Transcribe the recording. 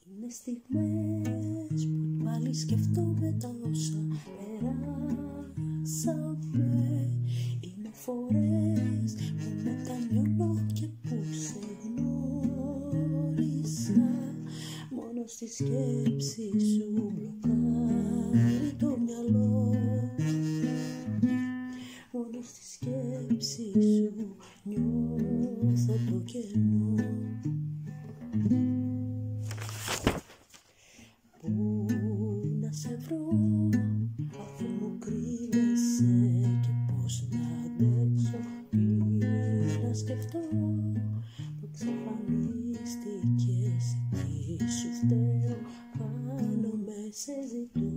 Είναι στιγμές που πάλι σκεφτόμαι τα όσα περάσαμε. Είναι φορές που μετανιώνω και που σε γνώρισα. Μόνο στη σκέψη σου μπλοκάρει το μυαλό. Μόνο στη σκέψη σου νιώθω το κενό. Πού να σε βρω αφού μου κρύβεσαι και πώς να αντέξω, τι να σκεφτώ που εξαφανίστηκες, τι σου φταίω, χάνομαι, σε ζητώ.